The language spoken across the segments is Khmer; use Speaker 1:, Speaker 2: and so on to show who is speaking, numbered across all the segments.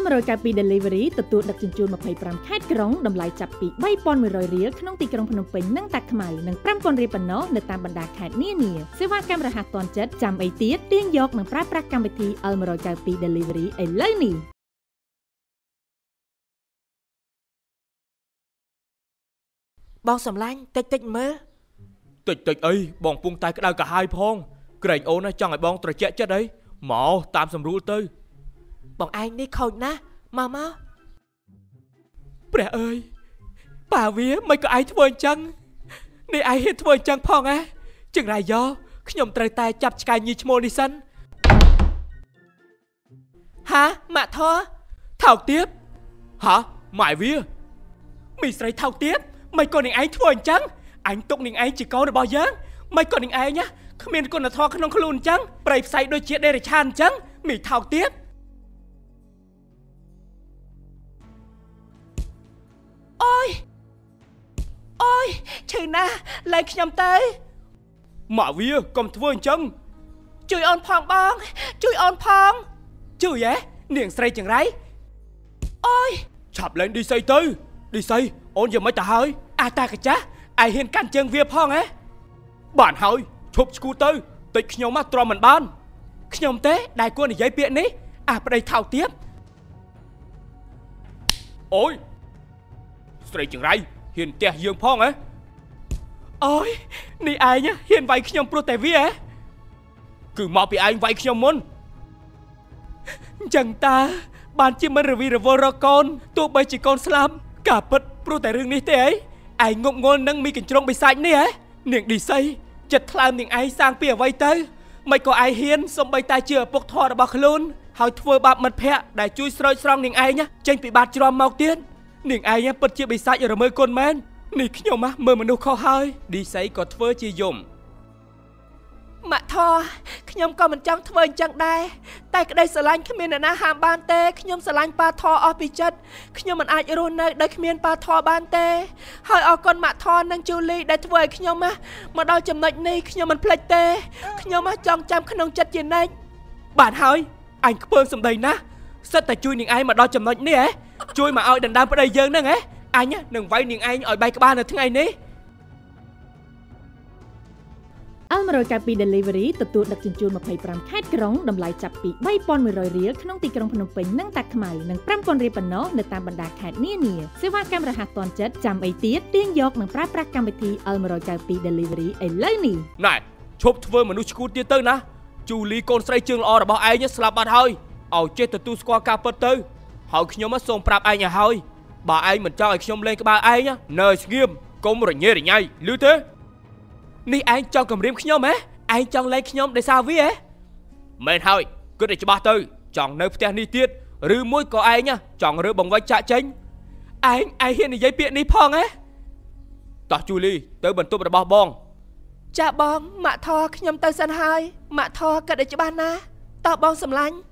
Speaker 1: Almaroi Delivery ទទួលដឹកជញ្ជូន25ខេត្តក្រុងតម្លៃចាប់ពី3,100រៀលក្នុងទីក្រុងភ្នំពេញនិងតាខ្មៅនិង5,000រៀលប៉ុណ្ណោះនៅតាមបណ្ដាខេត្តនានាសេវាកម្មរហ័សទាន់ចិត្តចាំអីទៀតទាញយកនិងប្រើប្រាស់កម្មវិធី Almaroi Delivery ឥឡូវនេះ
Speaker 2: បងសំឡាញ់តិចមើល
Speaker 3: តិចអីបងពុងតែក្តៅកាហាយផងក្រែងអូនចង់ឲ្យបងត្រជាក់ចិត្តអីមកតាមសម្រួលទៅ
Speaker 2: បងឯងនេះខូចណាស់មក
Speaker 3: ព្រះអើយប៉ាវាមិនក៏ឯងធ្វើអញ្ចឹងនេះឯងហ៊ានធ្វើអញ្ចឹងផងហ៎ជឹងរាយយោខ្ញុំត្រូវតែចាប់ឆ្កែញីឈ្មោលនេះសិន
Speaker 2: ហាម៉ាក់ធေါ်
Speaker 3: ថោកទៀតហាម៉ែវាមីស្រីថោកទៀតមិនក៏នាងឯងធ្វើអញ្ចឹងអញទុកនាងឯងជាកូនរបស់យើងមិនក៏នាងឯងណាគ្មានគុណធម៌ក្នុងខ្លួនអញ្ចឹងប្រៃផ្សៃដូចជាដេរឆានអញ្ចឹងមីថោកទៀត
Speaker 2: អូយឈឺណាស់លែងខ្ញុំទៅ
Speaker 3: ម៉ាក់វាកុំធ្វើអញ្ចឹង
Speaker 2: ជួយអូនផងបងជួយអូនផង
Speaker 3: ជួយហ៎នាងស្រីចង្រៃ
Speaker 2: អូយ
Speaker 3: ឆាប់ឡើងឌីស័យទៅឌីស័យអូនយ៉ាងម៉េចទៅហើយ
Speaker 2: អាតាកាចាស់
Speaker 3: ឯហ៊ានកាន់ជើងវាផងហ៎បានហើយឈប់ឈួតទៅតិចខ្ញុំមកទ្រាំមិនបាន
Speaker 2: ខ្ញុំទេដែលគួរនិយាយពាក្យនេះអាប្តីថោកទៀត
Speaker 3: អូយស្រីចង្រៃហ៊ានផ្ទះយើងផងហ៎
Speaker 2: អូយនេះឯងហ៊ានវាយខ្ញុំព្រោះតែវាហ៎
Speaker 3: គឺមកពីឯងវាយខ្ញុំមុន
Speaker 2: អញ្ចឹងតើបានជាមិនរវីរវល់រកកូនទោះបីជាកូនស្លាប់ការពិតព្រោះតែរឿងនេះទេអីឯងងប់ងល់នឹងមីកញ្ជ្រងបិសាចនេះហ៎នាងឌីស័យចិត្តថ្លើមនាងឯងសាងពីអ្វីទៅមិនក៏ឯងហ៊ានសំបីតែជាឪពុកធម៌របស់ខ្លួនហើយធ្វើបាបមិត្តភក្តិដែលជួយស្រោចស្រង់នាងឯងចេញពីបាតជ្រាំមកទៀតនាងឯងពិតជាបិសាចរមើលគុណមែននេះខ្ញុំមើលមនុស្សខុសហើយ
Speaker 3: ឌីស័យក៏ធ្វើជាយំ
Speaker 2: ម៉ាក់ធေါ်ខ្ញុំក៏មិនចង់ធ្វើអញ្ចឹងដែរតែក្តីស្រឡាញ់គ្មានអ្នកណាហាមបានទេខ្ញុំស្រឡាញ់ប៉ាធေါ်អស់ពីចិត្តខ្ញុំមិនអាចរស់នៅដោយគ្មានប៉ាធေါ်បានទេហើយអរគុណម៉ាក់ធေါ်និងជូលីដែលធ្វើឲ្យខ្ញុំមកដល់ចំណុចនេះខ្ញុំមិនភ្លេចទេខ្ញុំចង់ចាំក្នុងចិត្តជានិច្ច
Speaker 3: បានហើយអញខ្ពើមសម្ដីណាស់សិតតែជួយនាងឯងមកដល់ចំណុចនេះជួយមកឲ្យដណ្ដើមប្តីយើងហ្នឹងអញនឹងវាយនាងឯងឲ្យបែកក្បាលនៅថ្ងៃនេះ
Speaker 1: Almaroi Delivery ទទួលដឹកជញ្ជូន25ខេត្តក្រុងតម្លៃចាប់ពី3,100រៀលក្នុងទីក្រុងភ្នំពេញនិងតាខ្មៅនិង5,000រៀលប៉ុណ្ណោះនៅតាមបណ្ដាខេត្តនានាសេវាកម្មរហ័សទាន់ចិត្តចាំអីទៀតទាញយកនិងប្រើប្រាស់កម្មវិធី Almaroi Delivery ឥឡូវនេះ
Speaker 3: ណែឈប់ធ្វើមនុស្សឈួតទៀតទៅណាជូលីកូនស្រីជើងល្អរបស់ឯងស្លាប់បាត់ហើយឲ្យចេះទទួលស្គាល់ការពិតទៅហើយខ្ញុំសូមប្រាប់ឯងឲ្យហើយបើឯងមិនចង់ឲ្យខ្ញុំលេងក្បាលឯងនៅស្ងៀមកុំរញ៉េរញ៉ៃឮទេ
Speaker 2: នេះឯងចង់គំរាមខ្ញុំហ៎ឯងចង់លេងខ្ញុំដោយសារវាហ៎
Speaker 3: មែនហើយគិតឲ្យច្បាស់ទៅចង់នៅផ្ទះនេះទៀតឬមួយក៏ឯងចង់រើបង្វិចចាក់ចេញ
Speaker 2: ឯងហ៊ាននិយាយពាក្យនេះផងហ៎
Speaker 3: តោះជូលីទៅបន្ទប់របស់បង
Speaker 2: ចាបងម៉ាក់ធေါ်ខ្ញុំទៅសិនហើយម៉ាក់ធေါ်គិតឲ្យច្បាស់ណាតោះបងសំឡាញ់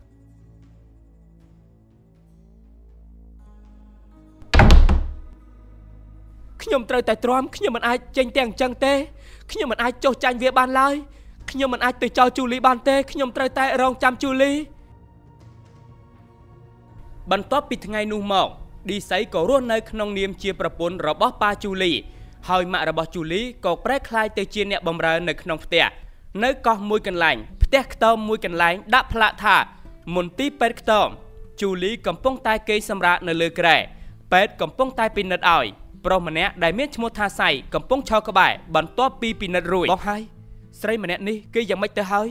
Speaker 2: ខ្ញុំត្រូវតែទ្រាំខ្ញុំមិនអាចចេញទាំងអញ្ចឹងទេខ្ញុំមិនអាចចុះចាញ់វាបានឡើយខ្ញុំមិនអាចទៅចោលជូលីបានទេខ្ញុំត្រូវតែរងចាំជូលី
Speaker 3: បន្ទាប់ពីថ្ងៃនោះមកឌីស័យក៏រស់នៅក្នុងនាមជាប្រពន្ធរបស់ប៉ាជូលីហើយម៉ាក់របស់ជូលីក៏ប្រែក្លាយទៅជាអ្នកបម្រើនៅក្នុងផ្ទះនៅកោះមួយកន្លែងផ្ទះខ្ទមមួយកន្លែងដាក់ផ្លាកថាមន្ទីរពេទ្យខ្ទមជូលីកំពុងតែគេងសម្រាកនៅលើគ្រែពេទ្យកំពុងតែពិនិត្យឲ្យប្រុសម្នាក់ដែលមានឈ្មោះថាសៃកំពុងឈរក្បែរបន្ទាប់ពីពិនិត្យរួចបងហើយស្រីម្នាក់នេះគេយ៉ាងម៉េចទៅហើយ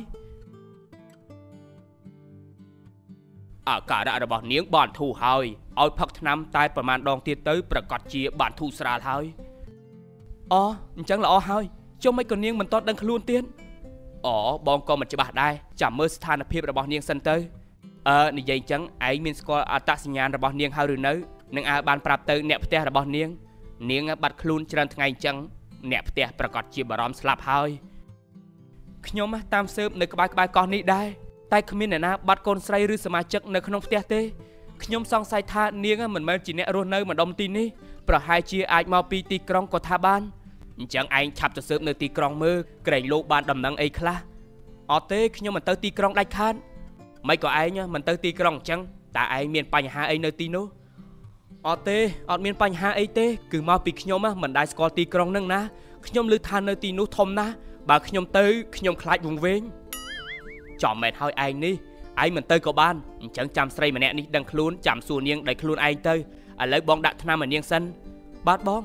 Speaker 3: អាការៈរបស់នាងបានធូរហើយឲ្យផឹកថ្នាំតែប្រមាណដងទៀតទៅប្រកាសជាបានធូរស្រាលហើយ
Speaker 2: អញ្ចឹងល្អហើយចុះមិនក៏នាងមិនតន់ដឹងខ្លួនទៀត
Speaker 3: បងក៏មិនច្បាស់ដែរចាំមើលស្ថានភាពរបស់នាងសិនទៅនិយាយអញ្ចឹងឯងមានស្គាល់អត្តសញ្ញាណរបស់នាងហើយឬនៅនឹងបានប្រាប់ទៅអ្នកផ្ទះរបស់នាងបាត់ខ្លួនច្រើនថ្ងៃអញ្ចឹងអ្នកផ្ទះប្រកាសជាបារម្ភស្លាប់ហើយ
Speaker 2: ខ្ញុំតាមស៊ើបនៅក្បែរកោះនេះដែរតែគ្មានអ្នកណាបាត់កូនស្រីឬសមាជិកនៅក្នុងផ្ទះទេខ្ញុំសង្ស័យថានាងមិនមែនជាអ្នករស់នៅម្ដុំទីនេះប្រហែលជាអាចមកពីទីក្រុងក៏ថាបាន
Speaker 3: អញ្ចឹងឯងឆាប់ទៅស៊ើបនៅទីក្រុងមើលក្រែងលោកបានដំណឹងអីខ្លះ
Speaker 2: អត់ទេខ្ញុំមិនទៅទីក្រុងដាច់ខាត
Speaker 3: មិនក៏ឯងមិនទៅទីក្រុងអញ្ចឹងតាឯងមានបញ្ហាអីនៅទីនោះអត់ទេអត់មានបញ្ហាអីទេគឺមកពីខ្ញុំមិនដែលស្គាល់ទីក្រុងហ្នឹងណាខ្ញុំឮថានៅទីនោះធំណាស់បើខ្ញុំទៅខ្ញុំខ្លាចវង្វេងចំមែនហើយឯងនេះឯងមិនទៅក៏បានអញ្ចឹងចាំស្រីម្នាក់នេះដឹងខ្លួនចាំសួរនាងដោយខ្លួនឯងទៅឥឡូវបងដាក់ថ្នាំឲ្យនាងសិនបាទបង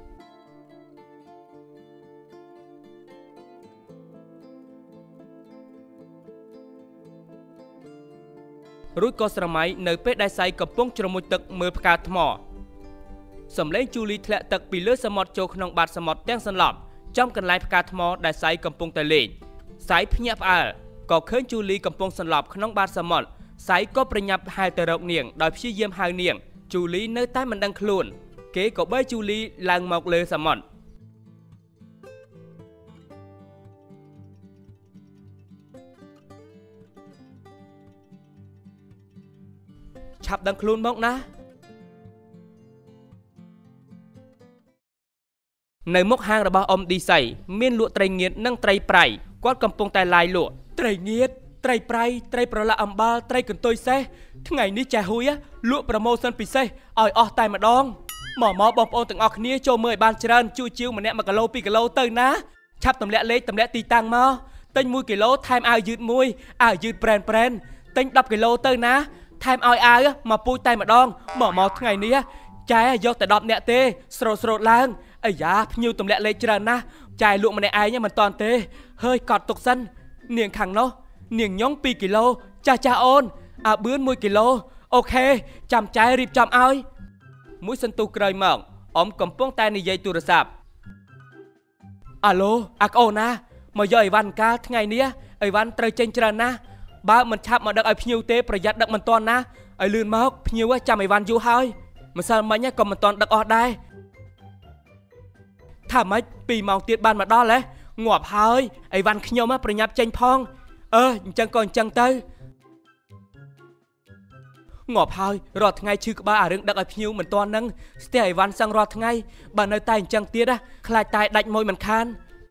Speaker 3: រួចក៏ស្រមៃនៅពេលដែលសៃកំពុងជ្រមុជទឹកមើលផ្កាថ្មសំឡេងជូលីធ្លាក់ទឹកពីលើសមុទ្រចូលក្នុងបាតសមុទ្រទាំងសន្លប់ចំកន្លែងផ្កាថ្មដែលសៃកំពុងតែលេងសៃភ្ញាក់ផ្អើលក៏ឃើញជូលីកំពុងសន្លប់ក្នុងបាតសមុទ្រសៃក៏ប្រញាប់ហែលទៅរកនាងដោយព្យាយាមហៅនាងជូលីនៅតែមិនដឹងខ្លួនគេក៏បីជូលីឡើងមកលើសមុទ្រឆាប់ដឹងខ្លួនមកណានៅមុខហាងរបស់អ៊ំឌីសៃមានលក់ត្រីងៀតនិងត្រីប្រៃគាត់កំពុងតែឡាយលក់ត្រីងៀតត្រីប្រៃត្រីប្រឡាក់អំបិលត្រីកន្ទុយសេះថ្ងៃនេះចាស់ហ៊ុយលក់ប្រម៉ូសិនពិសេសឲ្យអស់តែម្ដងមកបងប្អូនទាំងអស់គ្នាចូលមើលឲ្យបានច្រើនជួយជាវម្នាក់1គីឡូ2គីឡូទៅណាឆាប់ទម្លាក់លេខទម្លាក់ទីតាំងមកទិញ1គីឡូថែមអាវយឺត1អាវយឺតប្រែនទិញ10គីឡូទៅណាថែមឲ្យអាវមកពូជតែម្ដងមកថ្ងៃនេះចែយកតែ10នាក់ទេស្រោតឡើងអាយ៉ាភ្ញៀវទម្លាក់លេខច្រើនណាស់ចែលក់ម្នាក់ឯងមិនតាន់ទេហើយកត់ទុកសិននាងខាងនោះនាងញង2គីឡូចាស់អូនអាបឿន1គីឡូអូខេចាំចែរៀបចំឲ្យមួយសន្ទុះក្រោយមកអ៊ំកំពុងតែនិយាយទូរស័ព្ទអាឡូអាក្អូនណាមកយកអីវ៉ាន់កាលថ្ងៃនេះអីវ៉ាន់ត្រូវចេញច្រើនណាស់បើមិនឆាប់មកដឹកឲ្យភ្ញៀវទេប្រយ័ត្នដឹកមិនតាន់ណាឲ្យលឿនមកភ្ញៀវចាំអីវ៉ាន់យូរហើយម្សិលមិញក៏មិនតាន់ដឹកអស់ដែរថាម៉េច2ម៉ោងទៀតបានមកដល់ហ៎ងាប់ហើយអីវ៉ាន់ខ្ញុំប្រញាប់ចេញផងអញ្ចឹងក៏អញ្ចឹងទៅងាប់ហើយរាល់ថ្ងៃឈឺក្បាលអារឿងដឹកឲ្យភ្ញៀវមិនតាន់នឹងស្ទះអីវ៉ាន់សឹងរាល់ថ្ងៃបើនៅតែអញ្ចឹងទៀតខ្លាចតែដាច់មួយមិនខាន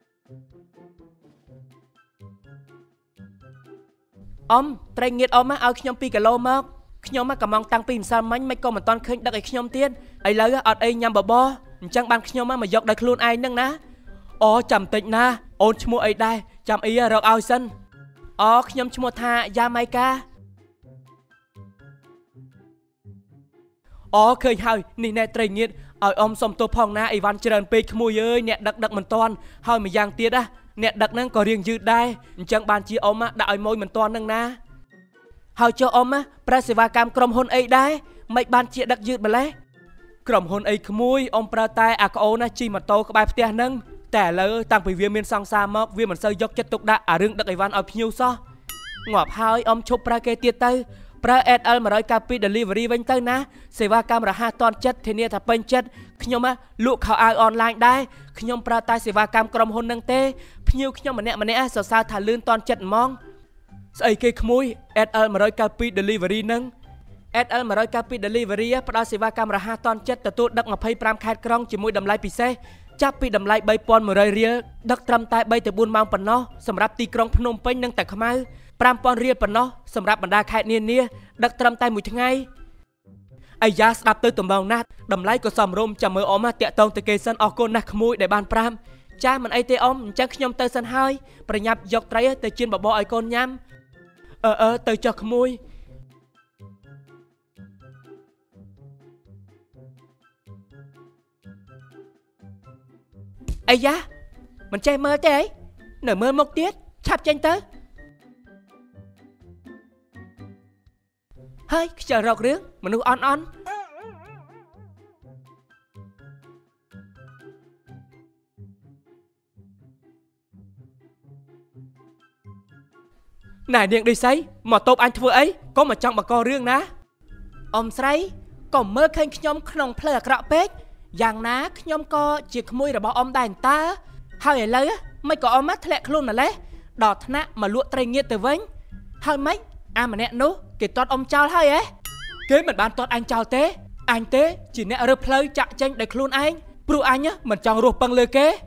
Speaker 3: អ៊ំត្រីងៀតអ៊ំឲ្យខ្ញុំ2គីឡូមកខ្ញុំកំងតាំងពីម្សិលមិញមិនក៏មិនតាន់ឃើញដឹកឲ្យខ្ញុំទៀតឥឡូវអត់អីញ៉ាំបបរអញ្ចឹងបានខ្ញុំមកយកដោយខ្លួនឯងនឹងណាអូចាំតិចណាអូនឈ្មោះអីដែរចាំអីរកឲ្យសិនខ្ញុំឈ្មោះថាយ៉ាម៉ៃកាឃើញហើយនេះណែត្រីងៀតឲ្យអ៊ំសុំទោសផងណាអីវ៉ាន់ច្រើនពេកក្មួយអើយអ្នកដឹកមិនតាន់ហើយម្យ៉ាងទៀតអ្នកដឹកហ្នឹងក៏រៀងយឺតដែរអញ្ចឹងបានជាអ៊ំដាក់ឲ្យមួយមិនតាន់នឹងណាហើយចុះអ៊ំប្រើសេវាកម្មក្រុមហ៊ុនអីដែរមិនបានជាដឹកយឺតម្លេះក្រុមហ៊ុនអីក្មួយអ៊ំប្រើតែអាក្អូនជិះម៉ូតូក្បែរផ្ទះហ្នឹងតែឥឡូវតាំងពីវាមានសង្សារមកវាមិនសូវយកចិត្តទុកដាក់អារឿងដឹកអីវ៉ាន់ឲ្យភ្ញៀវសោះងាប់ហើយអ៊ំឈប់ប្រើគេទៀតទៅប្រើ SL 100 Copy Delivery វិញទៅណាសេវាកម្មរហ័សទាន់ចិត្តធានាថាពេញចិត្តខ្ញុំលក់ខោអាវអនឡាញដែរខ្ញុំប្រើតែសេវាកម្មក្រុមហ៊ុនហ្នឹងទេភ្ញៀវខ្ញុំម្នាក់សរសើរថាលឿនទាន់ចិត្តហ្មងស្អីគេក្មួយ SL 100 Copy Delivery ហ្នឹង SL 100 Copy Delivery ផ្ដល់សេវាកម្មរហ័សទាន់ចិត្តទទួលដឹក25ខេត្តក្រុងជាមួយតម្លៃពិសេសចាប់ពីតម្លៃ 3,100 រៀលដឹកត្រឹមតែ 3 ទៅ 4 ម៉ោងប៉ុណ្ណោះសម្រាប់ទីក្រុងភ្នំពេញនិងតាខ្មៅ 5,000 រៀលប៉ុណ្ណោះសម្រាប់បណ្ដាខេត្តនានាដឹកត្រឹមតែមួយថ្ងៃអាយ៉ាស្ដាប់ទៅទំនងណាស់តម្លៃក៏សមរម្យចាំមើលអ៊ំតាក់តងទៅគេសិនអរគុណណាស់ក្មួយដែលបានប្រាំចាមិនអីទេអ៊ំអញ្ចឹងខ្ញុំទៅសិនហើយប្រញាប់យកត្រីទៅជៀនបបរឲ្យកូនញ៉ាំទៅចុះក្មួយអាយ៉ាមិនចេះមើលទេអីនៅមើលមុខទៀតឆាប់ចេញទៅហើយខ្ជិលរករឿងមនុស្សអន់ណែនាងដូចស្អីមកតបអញធ្វើអីក៏មកចង់បកករឿងណាអ៊ំស្រីក៏មើលឃើញខ្ញុំក្នុងផ្លូវអាក្រក់ពេកយ៉ាងណាខ្ញុំក៏ជាក្មួយរបស់អ៊ំដែរតើហើយឥឡូវមិនក៏អ៊ំធ្លាក់ខ្លួនម្លេះដល់ថ្នាក់មកលក់ត្រីងៀតទៅវិញហើយមិនអាម្នាក់នោះគេទាត់អ៊ំចោលហើយគេមិនបានទាត់អញចោលទេអញទេជាអ្នករើផ្លូវចាក់ចេញដោយខ្លួនឯងព្រោះអញមិនចង់រស់ពឹងលើគេ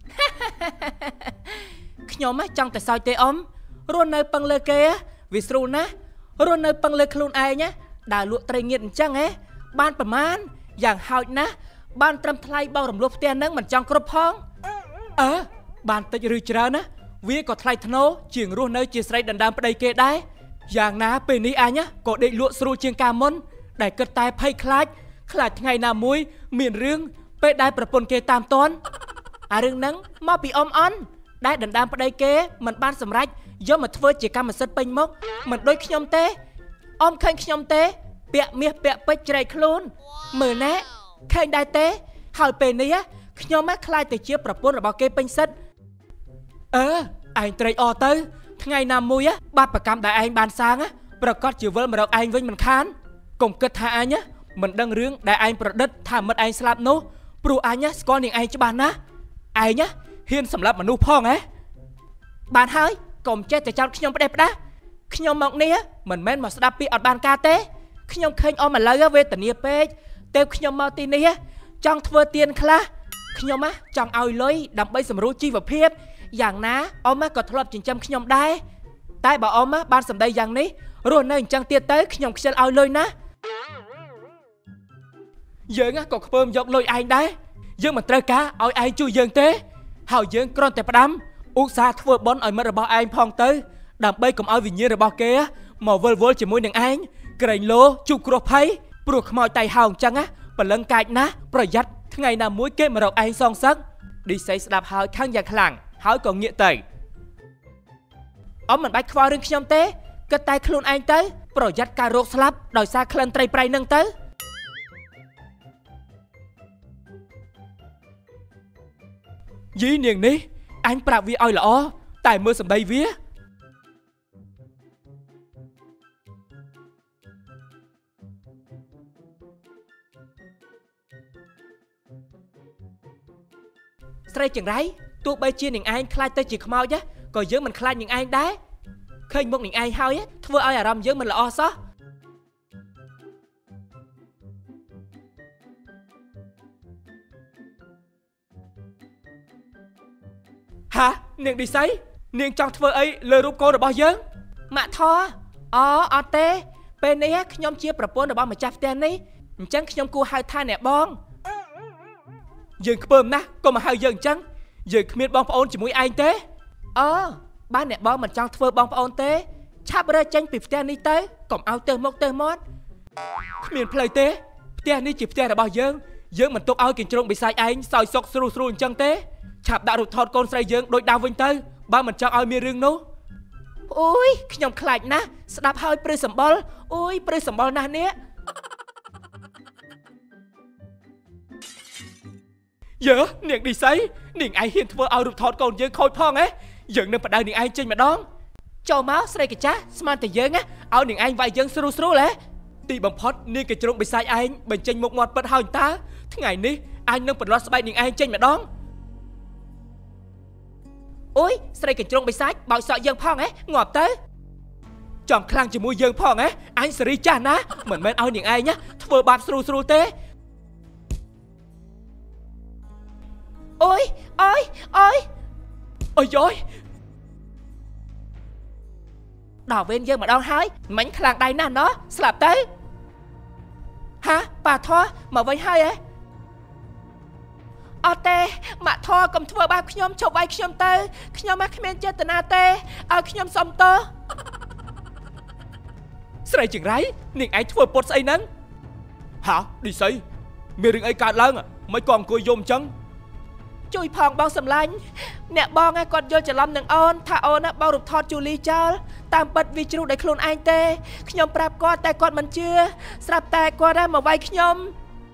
Speaker 3: ខ្ញុំចង់តែសើចទេអ៊ំរស់នៅពឹងលើគេវាស្រួលណាស់រស់នៅពឹងលើខ្លួនឯង
Speaker 2: đào lụa tây nghiệt chăng ấy banประมาณ dạng hào ná ban trầm thay bao rầm lụa tiền nâng mình trong cướp phong ban tịch rư chả ná vì có thay thằng nó chuyện ruột nơi chia sẻ đàn đam đây kê đấy dạng ná bên ní ai nhá có để lụa sưu chiên cà môn để cất tay phay khai ngày nào muối miền riêng peได้ประปนเกตามตอนเรื่องนั้นมาปีอมอันได้ดันดามประเดเกมันบ้านสำรัจย่อมมาทเวจีกรรมมันเสร็จเป็นมกมันโดยขยมเตอมเคยขยมเตเปียเมียเปียไปใจคลุนมือแน่เคยได้เตหายเป็นนี้ขยมแม่คลายแต่เชี่ยประปนระบาเกเป็นเสร็จไอ้เตยอเตอร์ไงนามมุยบ้านประกรรมได้ไอ้บานซางประกอบจิ๋วเวลมาเราไอ้วิ่งมันค้านกงเกิดท่าไอ้เนี่ยมันดังเรื่องได้ไอ้ประดิษฐ์ทำมันไอ้สลับโน้ปลุกไอ้เนี่ยสกอร์อย่างไอ้จะบานนะไอ้เนี่ยเฮียนสำหรับมนุษย์พ่อไงบานเฮ้ยกลมเจ๊แต่เจ้าขยมไปได้ปะขยมมองนี้มันแม่นมาสดับปีอดบานกาเต้ขยมเคยเอามาเลยเวทเนียเป้เต้ขยมมาตีนี้จังทเวเตียนคลาขยมมะจังเอาเลยดำไปสำรู้ชีวเพียบอย่างน้าเอามากดทลบจิงจำขยมได้แต่บอกเอามาบานสำได้อย่างนี้รู้ในจังเตี้ยเต้ขยมจะเอาเลยนะdương á còn phơm dọc lôi anh đấy dương mà trời cá ao anh chui dương thế hào dương con tẹp đám uống xa thưa bón ở mất bao anh phong tới đạp bay cùng ao vì nhiên rồi bao kia màu vơi vơi chỉ môi đằng anh cái lô chụp crop hay buộc mỏi tay hào chăng á và lân cài náประหยัดngày nào muối kê mà đọc anh song sắc đi xây đạp hào khang giặc làng háo còn nghĩa tẩy mình bách khoa rừng nhom té cái tay khôn anh tới ประหยัดการโรคสลับโดยซาเคลื่อนไตรไปนั่งtới dĩ nhiên ní anh bảo vì oi là o tại mưa sầm đầy vía say chẳng rái tụi bay chia những anh khai tới chỉ không mau chứ còn dưới mình khai những anh đấy khơi một những anh hao á thưa ai à ram dưới mình là o sao hả niềng đi sấy niềng trong thưa ấy lời rút cô được bao giờ mà thò ở tê bên này nhom chiaประปนđược bao mà chặt tên đi chẳng nhom cô hai thai nè bong dừng bơm na còn mà hai dừng chẳng dừng miệt bong ôn chỉ mũi anh tế ba nè bong mình trong thưa bong ôn tế chắp ra tranh bị tên đi tế còn áo tơ mót miền plei tế tên đi chỉ tên là bao giờ giờ mình tốt áo kiện trông bị sai anh soi sọc sru chẳng tế chạp đã rụt thọt con say dương đôi đau vinh tới ba mình cho ai mi rương nô ôi nhom khạch na đạp hơi pre sầm bol ôi pre sầm bol na nè giờ niềng đi sấy niềng ai hiền thưa ao rụt thọt con dương khôi phong ấy giờ nên phải đợi niềng ai trên mà đón cho máu say cái cha smart thì dương á ao niềng anh vài dương sru lẽ tì bằng phốt niềng cái trông bị sai anh bên trên một ngọt bật hao người ta thế ngày ní anh nâng bật lót bay niềng ai trên mà đón ôi say cái trông bị sai bảo sợ dương phong ấy ngọt tới chọn khăn chỉ mua dương phong ấy anh xử lý cha ná mình men ao niềng ai nhá thưa bạp sru tê ôi dối đỏ bên dương mà đau hái mảnh khăn đây nè nó slap tới hả bà thoa mà với hai ấy tê mà thoa cầm thua ba nhom chụp vai nhom tê nhom mắc men chết tê na tê nhom xong tơ say chừng rái niềng ấy thua bột say nắng hả đi say mày đừng ấy cạn lớn à mấy con coi dôm chăng chui phong bao sầm lanh nè bong ai con vô chả lâm nằng on thà on á bao rụt thọt Julie cho tam bật vì chịu để khôn anh tê nhom prap con tay con mình chưa sạp tay con ra mà vai nhom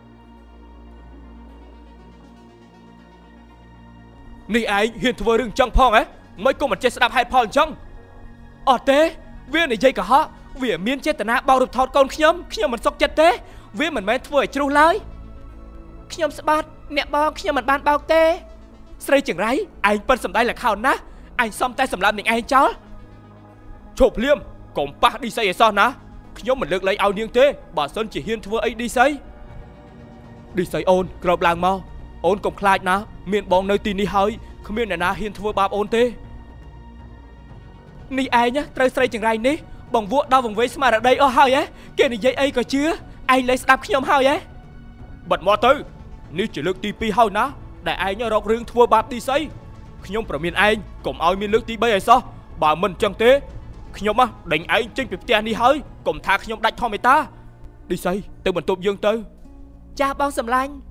Speaker 2: nị ai hiền thua rừng trong phong ấy mấy cô mình chơi đạp hai phong trong tê viên này dây cả họ vì miên chết na bao rụt thọt con nhom mình sốc chết thế viên mình mới thua chịu lái nhom sẽ bắt nè bong nhom mình ban bao tê say chừng rái anh phân sầm đây là khảo ná anh xong tay sầm làm những anh cháu chụp liêm còn ba đi xây sao ná nhóm mình lược lấy ao niêng thế bà sơn chỉ hiên thua ấy đi xây ôn gồm làng mau ôn cùng khai ná miền bong nơi tin đi hơi không biết là ná hiên thua ba ôn thế ni ai nhá trời say chừng rái ní បងវក់ដល់វង្វេងស្មារតីអស់ហើយគេនិយាយអីក៏ជឿឯងលែងស្ដាប់ខ្ញុំហើយបាត់មកទៅនេះជាលើកទី2ហើយណាដែលឯងរករឿងធ្វើបាបឌីសីខ្ញុំប្រមានឯងកុំឲ្យមានលើកទី3ឲ្យសោះបើមិនអញ្ចឹងទេខ្ញុំដេញឯងចេញពីផ្ទះនេះហើយកុំថាខ្ញុំដាច់ធម្មតាឌីសីទៅបន្ទប់យើងទៅចាស់បងសម្លាញ់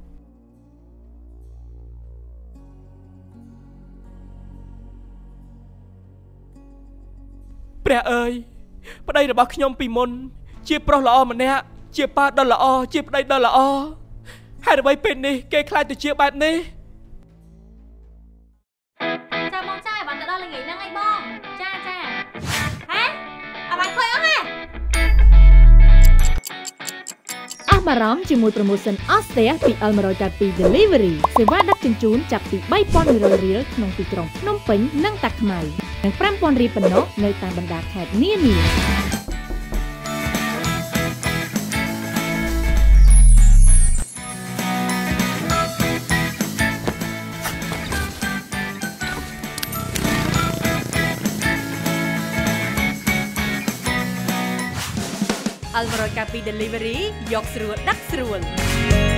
Speaker 2: ព្រះអើយប្តីរបស់ខ្ញុំពីមុនជាប្រុសល្អម្នាក់ជាប៉ាដ៏ល្អជាប្តីដ៏ល្អហើយអ្វីពេលនេះគេខ្លាចទៅជាបែបនេះ
Speaker 4: ចាបងចាបានទៅដល់ល្ងាចហ្នឹងអីបងចាហេអ្វីឃើញអស់ហេ
Speaker 1: អស់បារម្ភជាមួយ promotion អស់ស្ទះពី L102 Delivery សេវាដឹកជញ្ជូនចាប់ពី 3,100 រៀលក្នុងទីក្រុងភ្នំពេញនិងតាខ្មៅនិង 5,000 រៀលប៉ុណ្ណោះនៅតាមបណ្ដាខេត្តនានាL102 Delivery យកស្រួលដឹកស្រួល